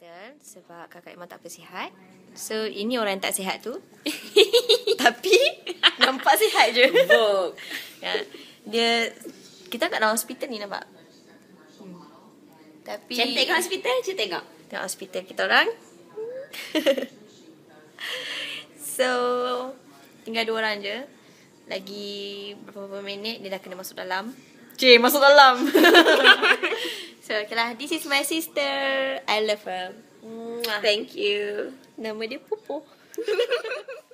hospital sebab kakak memang tak bersihat. So ini orang yang tak sihat tu. Tapi nampak sihat je. Ya, kita kat dalam hospital ni nampak. Tapi Cantik kat hospital, cantik tengok. Tengok hospital kita orang. So tinggal 2 orang je. Lagi beberapa minit dia dah kena masuk dalam. Masuk dalam. So okay lah, this is my sister. I love her. Thank you. Nama dia Pupu.